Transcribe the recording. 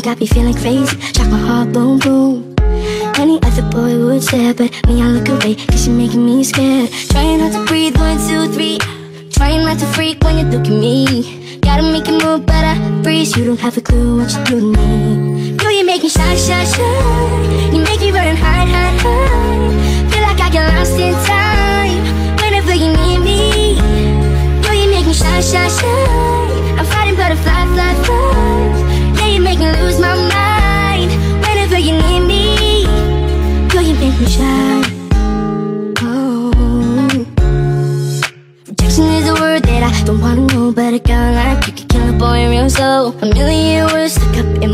got me feeling crazy, shock my heart, boom, boom. Any other boy would stare, but me, I look away, cause you're making me scared. Trying not to breathe, 1, 2, 3. Trying not to freak when you look at me. Gotta make it move, but I freeze. You don't have a clue what you do to me. Girl, you make me shy, shy, shy. You make me run and hide, hide, hide. Feel like I get lost in time whenever you need me. Girl, you make me shy, shy, shy. I'm fighting butterfly, fly, fly. Yeah, you make me lose my mind whenever you need me. Girl, you make me shy. Rejection is a word that I don't wanna know, but a girl like you can kill a boy real slow. A million